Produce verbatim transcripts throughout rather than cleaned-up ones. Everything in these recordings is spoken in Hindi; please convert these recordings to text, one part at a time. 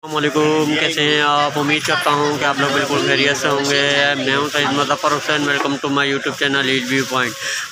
अस्सलामुअलैकुम, कैसे हैं आप। उम्मीद करता हूं कि आप लोग बिल्कुल खैरियत से होंगे। मैं हूं Saeed Muzaffar Hussain. Welcome to my YouTube channel ease view point.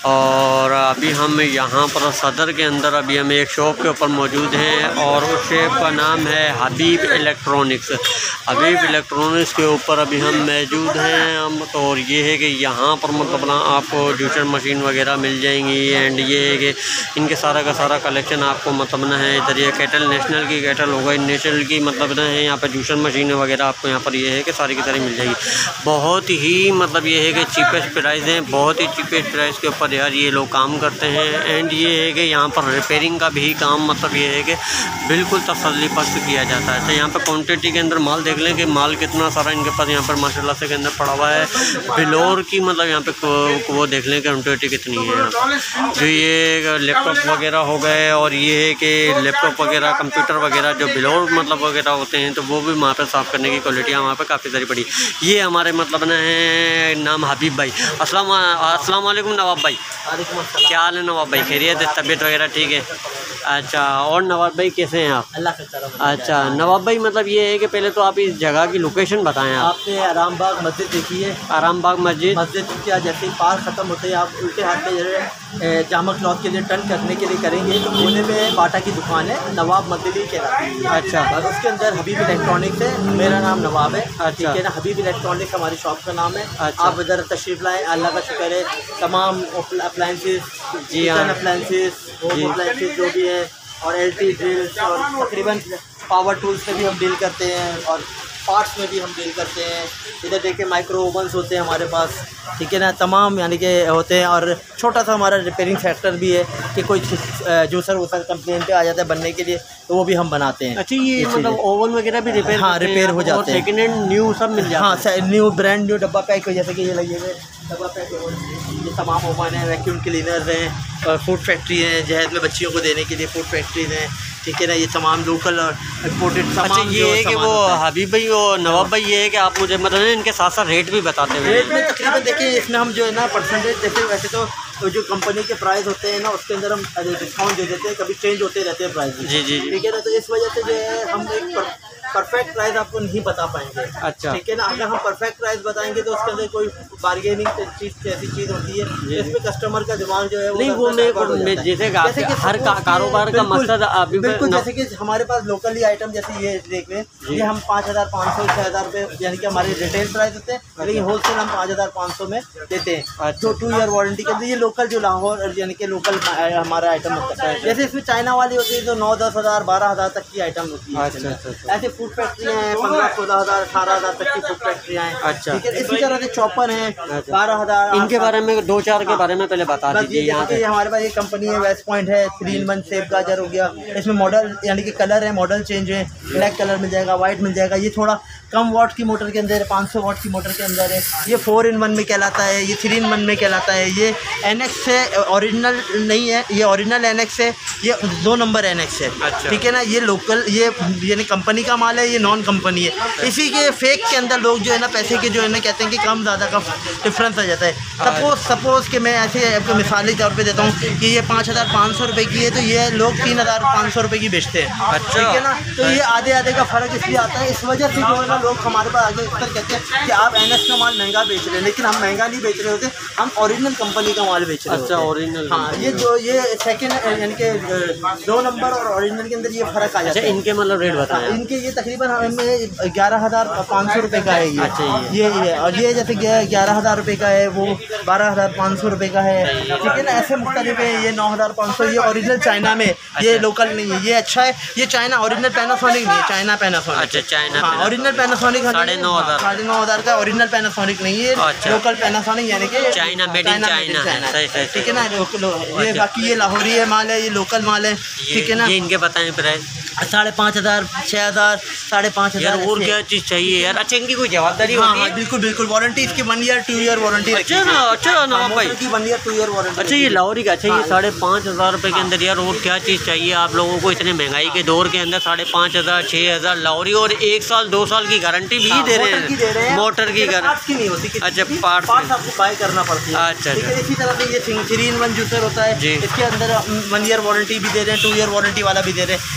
और अभी हम यहां पर सदर के अंदर अभी हम एक शॉप के ऊपर मौजूद हैं और उस शॉप का नाम है हबीब इलेक्ट्रॉनिक्स। हबीब इलेक्ट्रॉनिक्स के ऊपर अभी हम मौजूद हैं हम तो। और ये है कि यहाँ पर मतलब ना आपको जूसर मशीन वगैरह मिल जाएंगी। एंड ये है कि इनके सारा का सारा कलेक्शन आपको मतलब ना है इधर। ये कैटल नेशनल की कैटल होगा, नेशनल की मतलब ना है यहाँ पर जूसर मशीन वगैरह आपको यहाँ पर ये है कि सारी की सारी मिल जाएगी। बहुत ही मतलब ये है कि चीपेस्ट प्राइस है, बहुत ही चीपेस्ट प्राइस के ऊपर यार ये लोग काम करते हैं। एंड ये है कि यहाँ पर रिपेयरिंग का भी काम मतलब ये है कि बिल्कुल तसल्ली पस्त किया जाता है। तो यहाँ पर क्वान्टिटी के अंदर माल देख लें कि माल कितना सारा इनके पास यहाँ पर माशाल्लाह से के अंदर पड़ा हुआ है। बिलोर की मतलब यहाँ पे वो देख लें कि क्वान्टिटी कितनी है यहाँ पर। जो ये लैपटॉप वगैरह हो गए और ये है कि लैपटॉप वगैरह कंप्यूटर वगैरह जो बिलोर मतलब वगैरह होते हैं तो वो भी वहाँ पे साफ़ करने की क्वालिटियाँ वहाँ पे काफ़ी सारी पड़ी। ये हमारे मतलब ना है नाम हबीब भाई। अस्सलाम अस्सलाम वालेकुम नवाब भाई। क्या हाल है नवाब भाई, खैरियत है, तबीयत वगैरह ठीक है? अच्छा, और नवाब भाई कैसे हैं आप? अल्लाह का। अच्छा नवाब भाई, मतलब ये है कि पहले तो आप इस जगह की लोकेशन बताएं। आप आपने आराम बाग मस्जिद देखी है? आराम बाग मस्जिद मस्जिद क्या जैसे ही पार ख़त्म होते हैं आप उल्टे हाथ में जो जामा क्लॉथ के लिए टर्न करने के लिए करेंगे तो कोने में बाटा की दुकान है, नवाब मस्जिद कहलाती है। अच्छा, बस उसके अंदर हबीब इलेक्ट्रॉनिक्स है। मेरा नाम नवाब है। अच्छा, ठीक है ना। हबीब इलेक्ट्रॉनिक्स हमारी शॉप का नाम है। अच्छा, आप इधर तशरीफ़ लाएँ, अल्लाह का शुक्र है। तमाम appliances, kitchen appliances, home appliances जो भी है, और एल टी ड्रिल्स और तकरीबन पावर टूल्स में भी हम डील करते हैं और पार्ट्स में भी हम डील करते हैं। इधर देखिए माइक्रो ओवन्स होते हैं हमारे पास, ठीक है ना, तमाम यानी कि होते हैं। और छोटा सा हमारा रिपेयरिंग सेक्टर भी है कि कोई जूसर वूसर कंप्लेन पे आ जाता है बनने के लिए तो वो भी हम बनाते हैं। अच्छा, ये मतलब ओवन वगैरह भी रिपेयर? हाँ, रिपेयर हो जाते हैं। सेकंड हैंड न्यू सब मिल जाता है। हाँ, न्यू ब्रांड न्यू डब्बा पैक हो, जैसे कि ये लगे हुए डब्बा पैक ओवन, ये तमाम ओवन है, वैक्यूम क्लीनर्स हैं और फूड फैक्ट्री है जहज में बच्चियों को देने के लिए फूड फैक्ट्रीज हैं, ठीक है ना। ये तमाम लोकल और इम्पोर्टेड सामान। अच्छा, ये है कि वो हबीब भाई वो नवाब भाई ये है कि आप मुझे मतलब इनके साथ साथ रेट भी बताते हैं। रेट में तकरीबन देखिए इसमें हम जो है ना परसेंटेज जैसे वैसे तो, तो जो कंपनी के प्राइस होते हैं ना उसके अंदर हम डिस्काउंट दे देते हैं, कभी चेंज होते रहते हैं प्राइस। जी जी, ठीक है ना। तो इस वजह से जो है हम एक परफेक्ट प्राइस आपको नहीं बता पाएंगे। अच्छा, ठीक है ना। अगर हम परफेक्ट प्राइस बताएंगे तो उसके अंदर कोई बार्गेनिंग चीज़ ऐसी चीज़ होती है जिसमें कस्टमर का दिमाग जो है वो नहीं वो मैं जैसे हर कारोबार का मकसद अभी बिल्कुल, जैसे कि हमारे पास लोकली आइटम जैसे ये देख लें, ये हम पाँच हज़ार पाँच सौ छः हज़ार रुपये यानी कि हमारे रिटेल प्राइस होते हैं, लेकिन होलसेल हम पाँच हज़ार पाँच सौ में देते हैं जो टू ईयर वारंटी के अंदर। ये लोकल जो लाहौर यानी कि लोकल हमारा आइटम होता है। जैसे इसमें चाइना वाली होती है जो नौ दस हज़ार बारह हज़ार तक की आइटम होती है। अच्छा, ऐसे फूड फैक्ट्रियाँ हैं पंद्रह सोलह हज़ार अठारह हज़ार तक की फूड फैक्ट्रियाँ हैं। अच्छा, ठीक है। इसी तरह से चॉपर हैं बारह हज़ार। इनके बारे में दो चार के बारे में पहले बता दीजिए। यहाँ पे हमारे पास ये कंपनी है वेस्ट पॉइंट है, थ्री इन वन सेफ गाजर हो गया। इसमें मॉडल यानी कि कलर है, मॉडल चेंज है, ब्लैक कलर मिल जाएगा, वाइट मिल जाएगा। ये थोड़ा कम वाट की मोटर के अंदर है, पाँच सौ वाट की मोटर के अंदर है। ये फोर इन वन में कहलाता है, ये थ्री इन वन में कहलाता है। ये एन एक्स है, ओरिजिनल नहीं है, ये ओरिजिनल एन एक्स है, ये दो नंबर एन एक्स है। अच्छा, ठीक है ना। ये लोकल ये यानी कंपनी का माल है, ये नॉन कंपनी है। इसी के फेक के अंदर लोग जो है ना पैसे के जो है ना कहते हैं कि कम ज़्यादा का डिफरेंस आ जाता है। सपोज सपोज कि मैं ऐसे आपको मिसाली तौर पे देता हूँ कि ये पाँच हज़ार पाँच सौ रुपये की है तो ये लोग तीन हज़ार पाँच सौ रुपये की बेचते हैं। अच्छा, ठीक है ना। तो ये आधे आधे का फ़र्क इसलिए आता है। इस वजह से जो है ना लोग हमारे पास आगे अक्सर कहते हैं कि आप एन एस का माल महंगा बेच रहे हैं, लेकिन हम महंगा नहीं बेच रहे होते, हम ओरिजिनल कंपनी का माल बेच रहे हैं। अच्छा, ओरिजिनल। हाँ, ये जो ये सेकेंड यानी कि दो नंबर और ओरिजिनल के अंदर ये फ़र्क आ जाता है। इनके मतलब रेट बताएं। इनके ये तकरीबन हमें ग्यारह हज़ार पाँच सौ रुपये का है ये। अच्छा, ये ये और ये जैसे ग्यारह हज़ार रुपये का है, वो बारह हज़ार पाँच सौ रुपये का है, ठीक है ना। ऐसे मुख्तलिफ है। ये नौ हज़ार पाँच सौ, ये ओरिजिनल चाइना में, ये लोकल नहीं है, ये अच्छा है। ये चाइना ओरिजिनल पैनासोनिक नहीं है, चाइना पैनासोनिक। अच्छा, चाइना। हाँ, ओरिजिनल पैनासोनिक साढ़े नौ हज़ार साढ़े नौ हज़ार का ओरिजिनल पैनासोनिक नहीं है, लोकल पैनासोनिक यानी कि चाइना, मेड इन चाइना, ठीक है ना। ये बाकी ये लाहौरी है माल है, ये लोकल माल है, ठीक है ना। ये इनके बताएं प्राइस। साढ़े पाँच हज़ार, छः हज़ार, साढ़े पाँच हज़ार। और क्या चीज़ चाहिए यार? अच्छा, इनकी कोई जवाबदारी हाँ, होती है? हाँ, बिल्कुल बिल्कुल। वारंटी इसकी one year two year warranty. अच्छा ना, अच्छा ना भाई, की one year two year warranty. अच्छा, ये लाहौरी का। अच्छा, ये साढ़े पाँच हज़ार रुपये के अंदर यार और क्या चीज़ चाहिए आप लोगों को इतने महंगाई के दौर के अंदर? साढ़े पाँच हज़ार छः हज़ार लाहौरी और एक साल दो साल की गारंटी भी दे रहे हैं। मोटर की गारंटी नहीं होती। अच्छा, पार्ट्स आपको बाय करना पड़ती है। अच्छा, इसी तरह से ये थ्री इन वन जूसर होता है, इसके अंदर वन ईयर वारंटी भी दे रहे हैं, टू ईयर वारंटी वाला भी दे रहे हैं। जैसे टू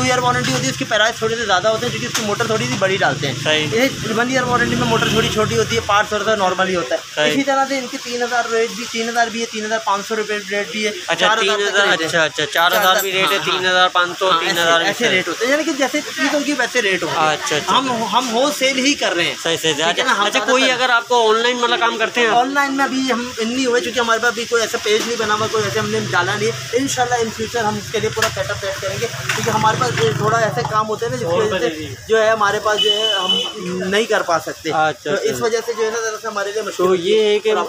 ईयर वारंटी होती है, उसकी प्राइस थोड़े से ज़्यादा होते हैं क्योंकि उसकी मोटर थोड़ी सी बड़ी डालते हैं। ये वन ईयर वारंटी में मोटर थोड़ी छोटी होती है, पार्ट्स थोड़ा सा नॉर्मली होता है। इसी तरह से इनकी तीन हज़ार रेट भी तीन हज़ार भी है, तीन हज़ार पाँच सौ रुपये रेट भी है। अच्छा तीन हज़ार अच्छा अच्छा चार हज़ार भी रेट है, तीन हज़ार पाँच सौ तीन हज़ार ऐसे रेट होते हैं, यानी कि जैसे चीज़ होगी वैसे रेट होगा। अच्छा हम हम होलसेल ही कर रहे हैं। सही सही। अच्छा कोई अगर आपको ऑनलाइन वाला काम करते हैं? ऑनलाइन में अभी हम नहीं हुए क्योंकि हमारे पास भी कोई ऐसा पेज नहीं बना हुआ, कोई ऐसे हमने डाला नहीं है। इंशाल्लाह इन फ्यूचर हम इसके लिए पूरा सेटअप सेट करेंगे क्योंकि हमारे पास थोड़ा ऐसे काम होते हैं ना जिसकी वजह से जो है हमारे पास जो है हम नहीं कर पा सकते। तो इस वजह से जो है ना ज़रा सा हमारे लिए तो ये है कि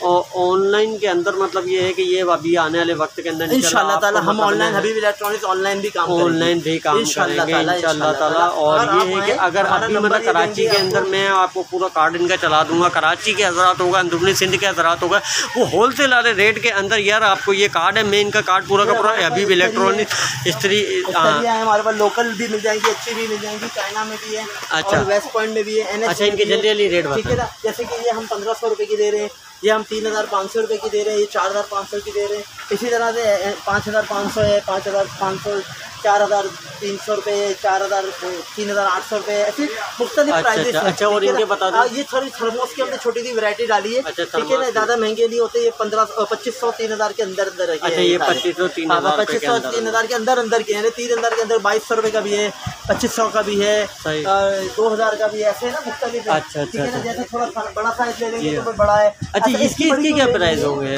ऑनलाइन के अंदर मतलब ये है कि ये अभी आने वाले वक्त के अंदर इंशाल्लाह ताला हम ऑनलाइन हबीब इलेक्ट्रॉनिक्स ऑनलाइन भी काम ऑनलाइन भी काम करेंगे इंशाल्लाह ताला। और ये है कि अगर अभी मतलब कराची के अंदर मैं आपको पूरा कार्ड इनका चला दूंगा, कराची के हज़रात होगा, अंदरूनी सिंध के हज़रात होगा, वो होलसेल वाले रेट के अंदर यार आपको ये कार्ड है, मैं इनका कार्ड पूरा का पूरा हबीब इलेक्ट्रॉनिक्स इस्त्री हमारे पास लोकल भी मिल जाएंगी, अच्छी भी मिल जाएंगी, चाइना में भी है। अच्छा वेस्ट पॉइंट में भी है। अच्छा इनकी जल्दी जल्दी रेट ठीक है ना, जैसे कि ये हम पंद्रह सौ रुपये की दे रहे हैं, ये हम तीन हज़ार पाँच सौ रुपये की दे रहे हैं, ये चार हज़ार पाँच सौ की दे रहे हैं। इसी तरह से पाँच हज़ार पाँच सौ है, पाँच हज़ार पाँच सौ, चार हज़ार तीन सौ रुपये, चार हज़ार तीन हज़ार आठ सौ रुपये, ऐसे मुख्तलिफ प्राइजेस। अच्छा और इनके बता दो ये थोड़ी थर्मोस की हमने छोटी सी वैरायटी डाली है। ठीक है ना, ज़्यादा महंगे नहीं होते, ये पंद्रह पच्चीस सौ तीन हज़ार के अंदर अंदर है। अच्छा ये पच्चीस सौ तीन हज़ार पच्चीस सौ तीन हज़ार के अंदर अंदर के हैं, तीन हज़ार के अंदर बाईस सौ रुपये का भी है, पच्चीस सौ का भी है, दो हज़ार का भी है, ऐसे ना मुख्तलिफ। अच्छा अच्छा जैसे थोड़ा बड़ा साइज ले लेंगे तो बड़ा है। अच्छा इसकी इसकी क्या प्राइस होंगे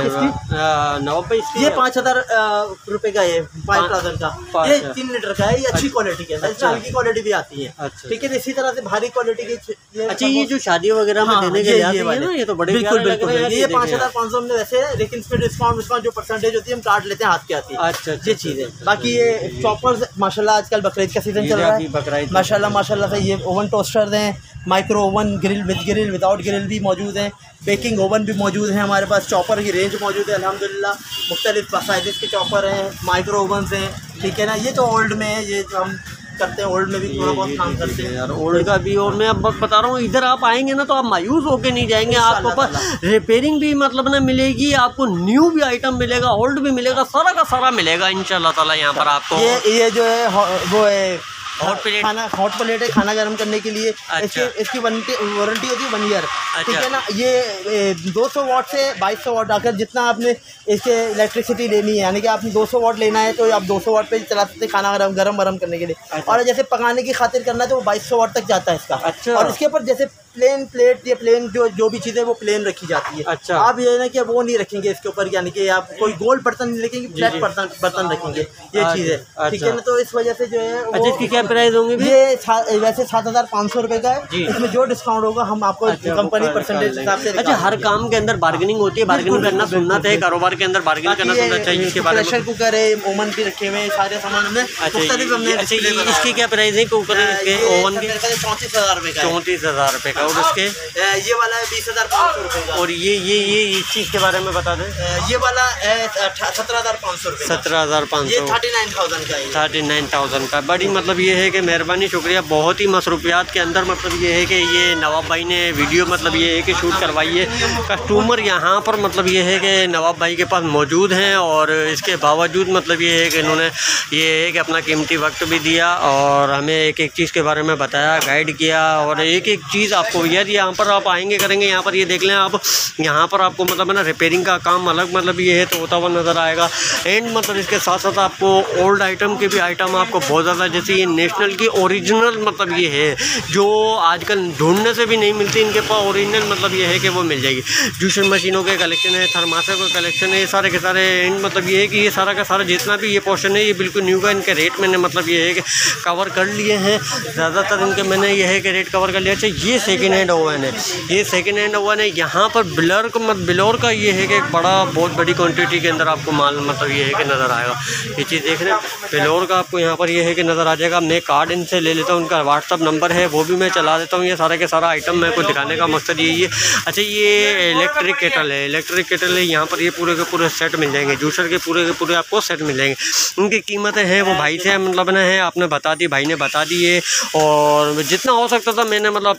नवाब भाई? ये पाँच हज़ार रुपये का है, फाइव थाउजेंड का, ये तीन लीटर का है, ये अच्छी क्वालिटी के है, हल्की क्वालिटी भी आती है। ठीक है, इसी तरह से भारी क्वालिटी की। अच्छा ये जो शादी वगैरह में देने के लिए ना ये तो बड़े बिल्कुल बिल्कुल ये पाँच हज़ार पाँच सौ हमने वैसे है, लेकिन इसमें डिस्काउंट डिस्काउंट जो परसेंटेज होती है हम काट लेते हैं, हाथ के आती है। अच्छा ये चीज़ है। बाकी ये चॉपर्स माशाल्लाह आजकल बकरीद का सीजन चल रहा है, माशाल्लाह माशाल्लाह से ये ओवन टोस्टर हैं, micro oven, grill with grill, without grill भी मौजूद हैं, बेकिंग ओवन भी मौजूद है हमारे पास, चॉपर की रेंज मौजूद है अल्हम्दुलिल्लाह, मुख्तलिफ साइज़ के चॉपर हैं, माइक्रो ओवन्स हैं। ठीक है ना, ये तो ओल्ड में है, ये जो हम करते हैं ओल्ड में भी थोड़ा बहुत काम करते हैं यार ओल्ड का भी। और मैं अब बता रहा हूँ इधर आप आएंगे ना तो आप मायूस होके नहीं जाएंगे, आपको पास रिपेयरिंग भी मतलब ना मिलेगी, आपको न्यू भी आइटम मिलेगा, ओल्ड भी मिलेगा, सारा का सारा मिलेगा इंशाल्लाह ताला यहाँ पर आपको। ये ये जो है वो है हॉट प्लेट, खाना हॉट प्लेट है खाना गर्म करने के लिए। अच्छा। इसकी इसकी वारंटी होती है वन ईयर। ठीक है ना, ये दो सौ वाट से बाईस सौ वाट आकर जितना आपने इसके इलेक्ट्रिसिटी लेनी है, यानी कि आपने दो सौ वाट लेना है तो आप दो सौ वाट पे चला सकते हैं खाना गरम गरम गरम करने के लिए। अच्छा। और जैसे पकाने की खातिर करना है तो वो बाईस सौ वाट तक जाता है इसका। अच्छा। और इसके ऊपर जैसे प्लेन प्लेट या प्लेन जो जो भी चीज़ें वो प्लेन रखी जाती है। अच्छा। आप ये ना कि वो नहीं रखेंगे इसके ऊपर, यानी कि आप कोई गोल्ड बर्तन नहीं रखेंगे, फ्लैट बर्तन बर्तन रखेंगे, ये चीज़ है। ठीक है ना, तो इस वजह से जो है अच्छा इसकी क्या प्राइस होंगे? ये वैसे सात हज़ार पाँच सौ रुपये का है, इसमें जो डिस्काउंट होगा हम आपको कंपनी परसेंटेज हिसाब से। अच्छा हर काम के अंदर बार्गेनिंग होती है, बार्गेनिंग करना सुनना है, कारोबार के अंदर बार्गेनिंग करना सुनना चाहिए। इसके बारे में प्रेशर कुकर है, ओवन भी रखे हुए हैं, सारे सामान हमने। अच्छा इसकी क्या प्राइस है कुकर इसके ओवन की? चौंतीस हज़ार रुपये का। चौंतीस हज़ार रुपये का। और इसके ये वाला है बीस हज़ार पाँच सौ रुपये का। और ये ये ये इस चीज़ के बारे में बता दें। ये वाला सत्रह हज़ार पाँच सौ रुपये सत्रह हज़ार पाँच सौ थर्टी नाइन थाउजेंड का है। थर्टी नाइन थाउजेंड का। बड़ी मतलब ये है कि मेहरबानी शुक्रिया, बहुत ही मसरूफियात के अंदर मतलब ये है कि ये नवाब भाई ने वीडियो मतलब ये है कि शूट करवाई है। कस्टमर यहाँ पर मतलब ये है कि नवाब भाई के पास मौजूद हैं और इसके बावजूद मतलब ये है कि इन्होंने ये है कि अपना कीमती वक्त भी दिया और हमें एक एक चीज़ के बारे में बताया, गाइड किया। और एक एक चीज़ आपको यार यहाँ पर आप आएंगे करेंगे, यहाँ पर ये देख लें आप, यहाँ पर आपको मतलब है ना रिपेयरिंग का काम अलग मतलब ये है तो होता हुआ नज़र आएगा। एंड मतलब इसके साथ साथ आपको ओल्ड आइटम के भी आइटम आपको बहुत ज़्यादा, जैसे ये नेशनल की ओरिजिनल मतलब ये है जो आजकल ढूंढने से भी नहीं मिलती, इनके पास ओरिजिनल मतलब ये है कि वो मिल जाएगी। जूसर मशीनों के कलेक्शन है, थर्मासर का कलेक्शन है, ये सारे के सारे। एंड मतलब ये है कि ये सारा का सारा जितना भी ये पोर्शन है ये बिल्कुल न्यू का, इनके रेट मैंने मतलब ये है कि कवर कर लिए हैं ज़्यादातर इनके, मैंने ये है कि रेट कवर कर लिया। अच्छा ये सेकेंड हैंड ओवन है, ये सेकेंड हैंड ओवन है। यहाँ पर बिलर का मत बिलोर का ये है कि एक बड़ा बहुत बड़ी क्वांटिटी के अंदर आपको माल मतलब ये है कि नज़र आएगा। ये चीज़ देख रहे हैं, बिलोर का आपको यहाँ पर ये है कि नज़र आ जाएगा। मैं कार्ड इनसे ले लेता हूँ, उनका व्हाट्सअप नंबर है वो भी मैं चला देता हूँ। ये सारा के सारा आइटम मेरे को दिखाने का मकसद यही है। अच्छा ये इलेक्ट्रिक केटल है, इलेक्ट्रिक केटल है, यहाँ पर ये पूरे के पूरे सेट मिल जाएंगे, जूसर के पूरे के पूरे आपको सेट मिल जाएंगे। उनकी कीमतें हैं वो भाई से मतलब ना है आपने बता दी, भाई ने बता दी है। और जितना हो सकता था मैंने मतलब अपनी तरफ से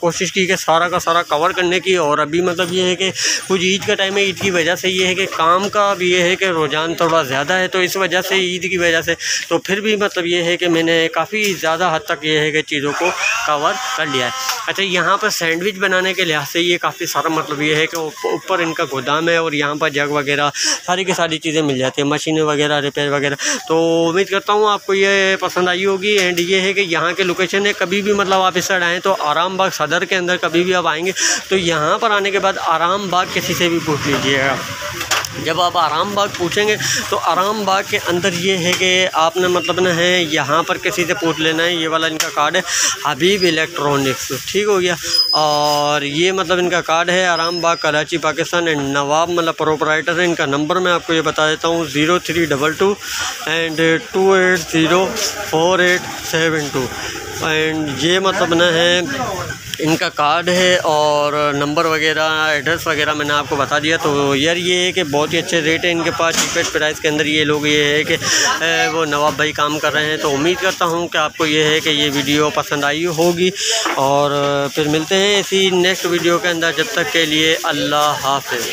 कोशिश की कि सारा का सारा कवर करने की। और अभी मतलब ये है कि कुछ ईद का टाइम है, ईद की वजह से ये है कि काम का भी ये है कि रुझान थोड़ा ज़्यादा है, तो इस वजह से ईद की वजह से तो फिर भी मतलब ये है कि मैंने काफ़ी ज़्यादा हद तक ये है कि चीज़ों को कवर कर लिया है। अच्छा, यहाँ पर सैंडविच बनाने के लिहाज से ये काफ़ी सारा मतलब ये है कि ऊपर इनका गोदाम है और यहाँ पर जग वगैरह सारी की सारी चीज़ें मिल जाती हैं, मशीनें वगैरह रिपेयर वगैरह। तो उम्मीद करता हूँ आपको ये पसंद आई होगी। एंड ये है कि यहाँ के लोकेशन है, कभी भी मतलब आप इस साइड आएँ तो आराम बाग सदर के अंदर कभी भी आप आएँगे तो यहाँ पर आने के बाद आराम बाग किसी से भी पूछ लीजिएगा। जब आप आराम बाग पूछेंगे तो आराम बाग के अंदर ये है कि आपने मतलब ना है यहाँ पर किसी से पूछ लेना है। ये वाला इनका कार्ड है हबीब इलेक्ट्रॉनिक्स, ठीक हो गया। और ये मतलब इनका कार्ड है आराम बाग कराची पाकिस्तान। एंड नवाब मतलब प्रोपराइटर है। इनका नंबर मैं आपको ये बता देता हूँ, zero three double two and two eight zero four eight seven two. And ये मतलब ना है इनका कार्ड है और नंबर वगैरह एड्रेस वगैरह मैंने आपको बता दिया। तो यार ये है कि बहुत ही अच्छे रेट है इनके पास, चीपेस्ट प्राइस के अंदर ये लोग ये है कि वो नवाब भाई काम कर रहे हैं। तो उम्मीद करता हूँ कि आपको ये है कि ये वीडियो पसंद आई होगी और फिर मिलते हैं इसी नेक्स्ट वीडियो के अंदर। जब तक के लिए अल्लाह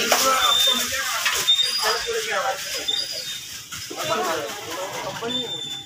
हाफ़िज़।